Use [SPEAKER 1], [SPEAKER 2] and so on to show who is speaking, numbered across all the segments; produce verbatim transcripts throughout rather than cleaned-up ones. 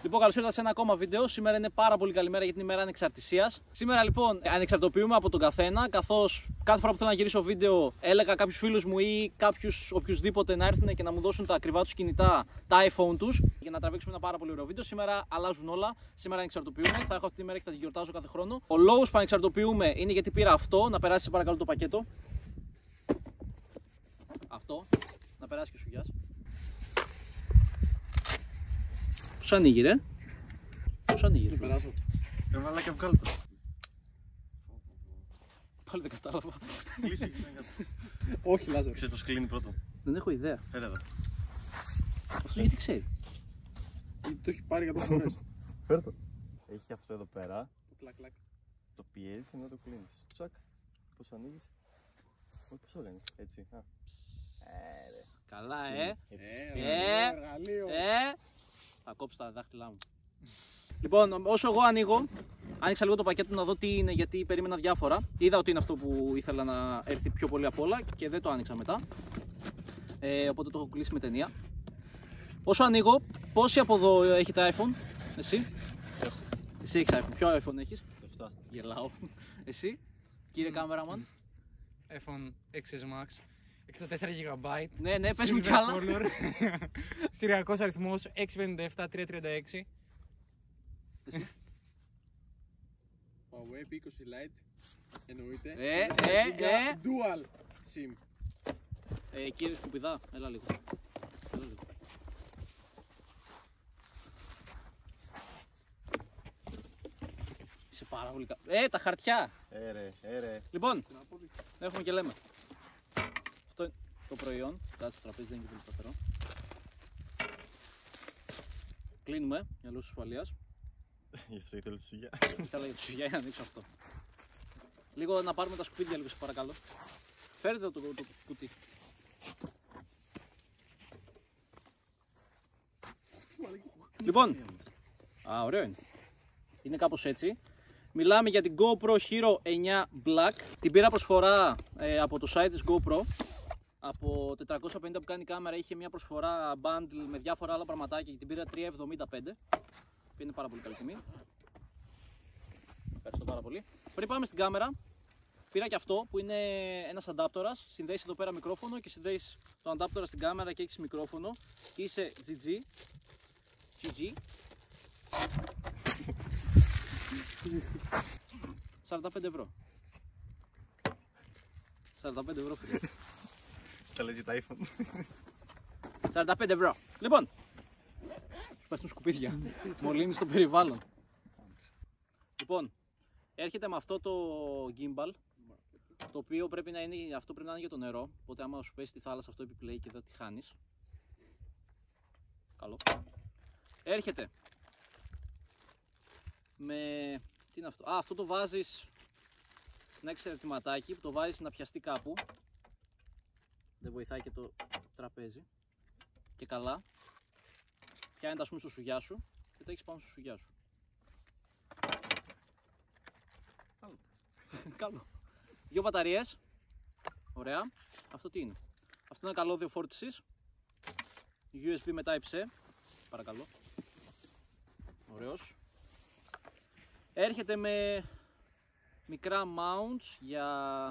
[SPEAKER 1] Λοιπόν, καλώς ήρθατε σε ένα ακόμα βίντεο. Σήμερα είναι πάρα πολύ καλή μέρα γιατί είναι η μέρα ανεξαρτησίας. Σήμερα λοιπόν ανεξαρτοποιούμε από τον καθένα, καθώς κάθε φορά που θέλω να γυρίσω βίντεο έλεγα κάποιους φίλους μου ή κάποιους οποιουσδήποτε να έρθουν και να μου δώσουν τα ακριβά τους κινητά, τα iPhone τους, για να τραβήξουμε ένα πάρα πολύ ωραίο βίντεο. Σήμερα αλλάζουν όλα. Σήμερα ανεξαρτοποιούμε. Θα έχω αυτή τη μέρα και θα τη γιορτάζω κάθε χρόνο. Ο λόγος που ανεξαρτοποιούμε είναι γιατί πήρα αυτό. Να περάσει παρακαλώ το πακέτο. Αυτό. Να περάσει και σου γιάς. Πώς ανοίγει ρε? Πώς ανοίγει ρε?
[SPEAKER 2] Περάσω. Ρε μαλάκα βγάλω το.
[SPEAKER 1] Πάλι δεν κατάλαβα.
[SPEAKER 2] Κλείσει.
[SPEAKER 1] Όχι Λάζαρο.
[SPEAKER 2] Ξέρεις πως κλείνει πρώτο?
[SPEAKER 1] Δεν έχω ιδέα.
[SPEAKER 2] Φέρε εδώ.
[SPEAKER 1] Αυτό γιατί ξέρει?
[SPEAKER 2] Γιατί το έχει πάρει για τόσες φορές. Φέρε το. Έχει αυτό εδώ πέρα.
[SPEAKER 1] Το κλακ κλακ.
[SPEAKER 2] Το πιέζεις και μετά το κλείνεις. Τσακ. Πώς ανοίγεις? Όχι πώς το κάνεις. Έτσι. Α. Ε, ρε.
[SPEAKER 1] Καλά ε.
[SPEAKER 2] Ε, εργαλείο.
[SPEAKER 1] Ε. Θα κόψω τα δάχτυλά μου. Λοιπόν, όσο εγώ ανοίγω, άνοιξα λίγο το πακέτο να δω τι είναι γιατί περίμενα διάφορα. Είδα ότι είναι αυτό που ήθελα να έρθει πιο πολύ απ' όλα και δεν το άνοιξα μετά. Ε, οπότε το έχω κλείσει με ταινία. Όσο ανοίγω, πόσοι από εδώ έχετε iPhone? Εσύ?
[SPEAKER 2] Έχω.
[SPEAKER 1] Εσύ έχεις iPhone. Ποιο iPhone έχεις?
[SPEAKER 2] εφτά.
[SPEAKER 1] Γελάω. Εσύ, κύριε κάμεραμαν?
[SPEAKER 3] iPhone εξ ες Max, εξήντα τέσσερα τζι μπι.
[SPEAKER 1] Ναι, ναι, πες μου κι άλλα.
[SPEAKER 3] Συριακός αριθμός έξι πέντε επτά τρία τρία έξι.
[SPEAKER 2] Huawei πι είκοσι Lite. Εννοείται.
[SPEAKER 1] Ε, ε, ε.
[SPEAKER 2] Dual SIM.
[SPEAKER 1] Ε, κύριε Σκουπιδά, έλα λίγο. Έλα λίγο. Είσαι πάρα πολύ κα... Ε, τα χαρτιά!
[SPEAKER 2] Ε ρε, ε ρε.
[SPEAKER 1] Λοιπόν, έχουμε και λέμε. Αυτό είναι το προϊόν. Κάτσε το τραπέζι, δεν είναι και πολύ σταθερό. Κλείνουμε για λόγους ασφαλείας.
[SPEAKER 2] Γι' αυτό ήθελε τη σιγιά.
[SPEAKER 1] Ήθελα για τη σιγιά για να ανοίξω αυτό. Λίγο να πάρουμε τα σκουπίδια λίγο, σε παρακαλώ. Φέρετε το, το, το κουτί. Λοιπόν, α, ωραίο είναι. Είναι κάπως έτσι. Μιλάμε για την GoPro Hero εννιά Black. Την πήρα προσφορά ε, από το site της GoPro. Από τετρακόσια πενήντα που κάνει η κάμερα είχε μια προσφορά bundle με διάφορα άλλα πραγματάκια και την πήρα τριακόσια εβδομήντα πέντε. Που είναι πάρα πολύ καλή τιμή. Ευχαριστώ πάρα πολύ. Πριν πάμε στην κάμερα, πήρα και αυτό που είναι ένας αντάπτορας. Συνδέεις εδώ πέρα μικρόφωνο και συνδέεις το αντάπτορα στην κάμερα και έχεις μικρόφωνο. Και είσαι τζι τζι. τζι τζι. σαράντα πέντε ευρώ. σαράντα πέντε ευρώ φίλε.
[SPEAKER 2] Θα λέει τα iPhone.
[SPEAKER 1] σαράντα πέντε ευρώ. Λοιπόν, σου πας σκουπίδια. Μολύνεις το περιβάλλον. Λοιπόν, έρχεται με αυτό το gimbal. Το οποίο πρέπει να είναι, αυτό πρέπει να είναι για το νερό. Οπότε άμα σου πέσει στη θάλασσα αυτό επιπλέει και δεν τη χάνεις. Καλό. Έρχεται με... τι είναι αυτό? Α, αυτό το βάζεις ένα εξαιρετηματάκι που το βάζεις να πιαστεί κάπου. Δεν βοηθάει και το τραπέζι. Και καλά. Πιάνεται ας πούμε στο σουγιά σου και το έχεις πάνω στο σουγιά σου. Καλό. Καλό. Δύο μπαταρίες. Ωραία. Αυτό τι είναι? Αυτό είναι ένα καλώδιο φόρτισης. γιου ες μπι με Type-C. Παρακαλώ. Ωραίος. Έρχεται με μικρά mounts για...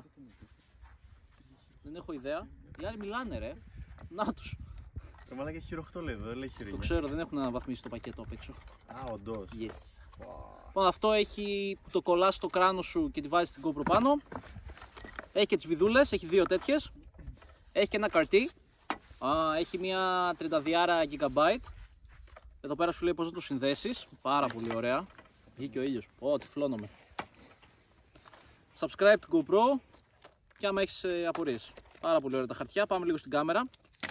[SPEAKER 1] δεν έχω ιδέα. Οι άλλοι μιλάνε ρε. Να τους.
[SPEAKER 2] Το μαλάκα έχει χείρο οκτώ λέει, δεν λέει χείρο.
[SPEAKER 1] Το ξέρω, δεν έχουν αναβαθμίσει το πακέτο απ' έξω.
[SPEAKER 2] Α, όντως.
[SPEAKER 1] Yes. Λοιπόν, αυτό έχει που το κολλάς στο κράνο σου και τη βάζεις στην GoPro πάνω. Έχει και τις βιδούλες, έχει δύο τέτοιες. Έχει και ένα καρτί. Α, έχει μια τριάντα γιγαμπάιτ. Εδώ πέρα σου λέει πώς να το συνδέσεις. Πάρα πολύ ωραία. Βγήκε ο ήλιος. Ω, τυφλώνομαι. Subscribe to GoPro και άμα έχεις ε, απορίες. Πάρα πολύ ωραία τα χαρτιά. Πάμε λίγο στην κάμερα.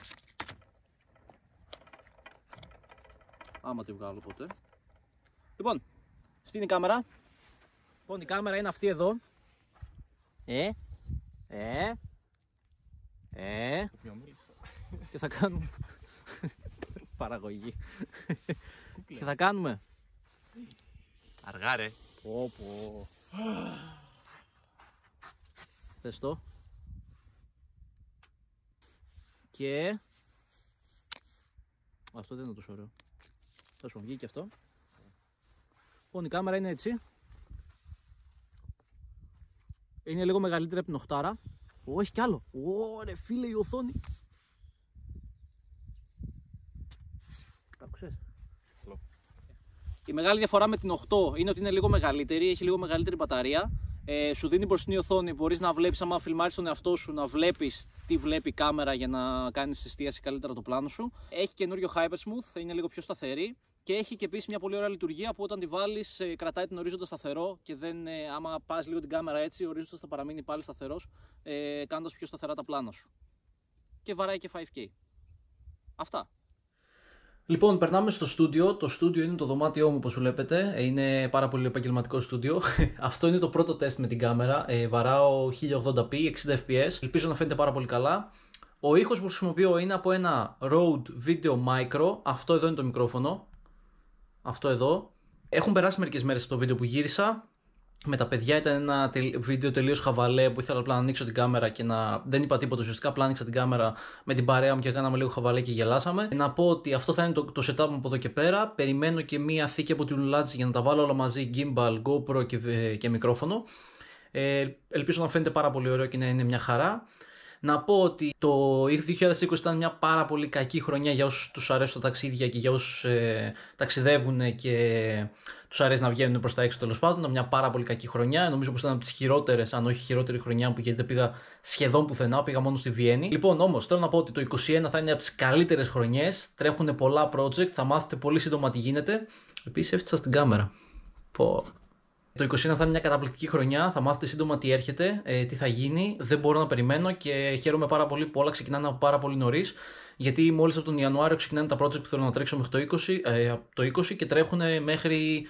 [SPEAKER 1] Άμα τη βγάλω ποτέ. Λοιπόν, αυτή είναι η κάμερα. Λοιπόν, η κάμερα είναι αυτή εδώ. Ε, ε, ε. Τι θα κάνουμε? Παραγωγή. Τι θα κάνουμε?
[SPEAKER 2] Αργά ρε.
[SPEAKER 1] Πω πω. Θες το. Και αυτό δεν είναι τόσο ωραίο. Θα σου βγει και αυτό. Λοιπόν, η κάμερα είναι έτσι. Είναι λίγο μεγαλύτερη από την οχτάρα. Όχι κι άλλο. Ωρε φίλε, η οθόνη. Τα άκουσες? Η μεγάλη διαφορά με την οκτώ είναι ότι είναι λίγο μεγαλύτερη, έχει λίγο μεγαλύτερη μπαταρία. Ε, σου δίνει μπροστινή οθόνη, μπορείς να βλέπεις, άμα φιλμάρεις τον εαυτό σου, να βλέπεις τι βλέπει η κάμερα για να κάνεις εστίαση καλύτερα το πλάνο σου. Έχει καινούριο Hypersmooth, είναι λίγο πιο σταθερή. Και έχει και επίσης μια πολύ ωραία λειτουργία που όταν τη βάλεις ε, κρατάει την ορίζοντα σταθερό και δεν, ε, άμα πας λίγο την κάμερα έτσι, ο ορίζοντας θα παραμείνει πάλι σταθερός, ε, κάνοντας πιο σταθερά τα πλάνα σου. Και βαράει και φάιβ κέι. Αυτά. Λοιπόν, περνάμε στο στούντιο. Το στούντιο είναι το δωμάτιό μου, όπως βλέπετε. Είναι πάρα πολύ επαγγελματικό στούντιο. Αυτό είναι το πρώτο τεστ με την κάμερα. Ε, βαράω χίλια ογδόντα πι, εξήντα εφ πι ες. Ελπίζω να φαίνεται πάρα πολύ καλά. Ο ήχος που χρησιμοποιώ είναι από ένα Rode Video Micro. Αυτό εδώ είναι το μικρόφωνο. Αυτό εδώ. Έχουν περάσει μερικές μέρες από το βίντεο που γύρισα. Με τα παιδιά ήταν ένα βίντεο τελείως χαβαλέ που ήθελα απλά να ανοίξω την κάμερα και να δεν είπα τίποτα. Ουσιαστικά απλά άνοιξα την κάμερα με την παρέα μου και κάναμε λίγο χαβαλέ και γελάσαμε. Να πω ότι αυτό θα είναι το, το setup μου από εδώ και πέρα. Περιμένω και μία θήκη από την Ulazi για να τα βάλω όλα μαζί, gimbal, GoPro και, και μικρόφωνο. Ε, ελπίζω να φαίνεται πάρα πολύ ωραίο και να είναι μια χαρά. Να πω ότι το δύο χιλιάδες είκοσι ήταν μια πάρα πολύ κακή χρονιά για όσους τους αρέσουν τα ταξίδια και για όσους ε, ταξιδεύουν και τους αρέσει να βγαίνουν προς τα έξω τέλος πάντων. Ήταν μια πάρα πολύ κακή χρονιά. Νομίζω πως ήταν από τις χειρότερες, αν όχι χειρότερη χρονιά μου, γιατί δεν πήγα σχεδόν πουθενά, πήγα μόνο στη Βιέννη. Λοιπόν, όμως θέλω να πω ότι το είκοσι ένα θα είναι από τις καλύτερες χρονιές. Τρέχουν πολλά project, θα μάθετε πολύ σύντομα τι γίνεται. Επίσης έφτιαξα στην κάμερα. Πω. Το είκοσι ένα θα είναι μια καταπληκτική χρονιά, θα μάθετε σύντομα τι έρχεται, ε, τι θα γίνει, δεν μπορώ να περιμένω και χαίρομαι πάρα πολύ που όλα ξεκινάνε από πάρα πολύ νωρίς, γιατί μόλις από τον Ιανουάριο ξεκινάνε τα project που θέλω να τρέξω μέχρι το είκοσι, ε, το είκοσι και τρέχουν μέχρι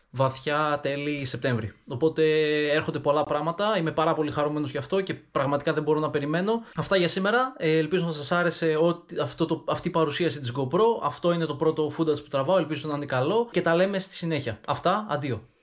[SPEAKER 1] βαθιά τέλη Σεπτέμβρη. Οπότε έρχονται πολλά πράγματα, είμαι πάρα πολύ χαρούμενος γι' αυτό και πραγματικά δεν μπορώ να περιμένω. Αυτά για σήμερα, ε, ελπίζω να σας άρεσε ότι αυτό το, αυτή η παρουσίαση της GoPro, αυτό είναι το πρώτο footage που τραβάω, ελπίζω να είναι καλό και τα λέμε στη συνέχεια. Αυτά, αντίο.